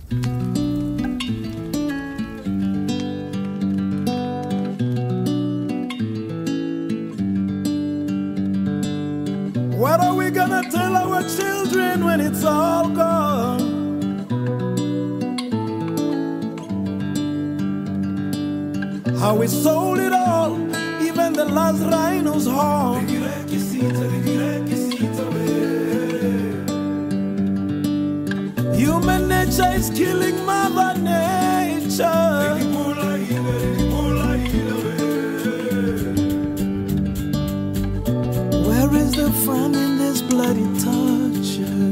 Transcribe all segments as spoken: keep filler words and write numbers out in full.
What are we gonna tell our children when it's all gone? How we sold it all, even the last rhino's horn. Human nature is killing Mother Nature. Where is the fun in this bloody torture?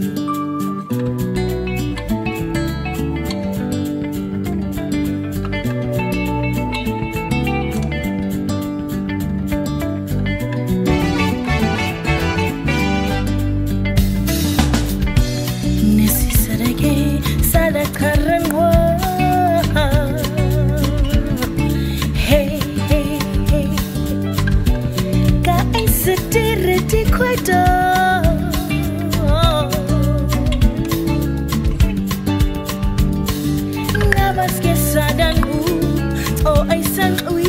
Hey, hey, hey. Ka isetire di kwedo. Ngabas ke sadangu. Oh, ay sang uy.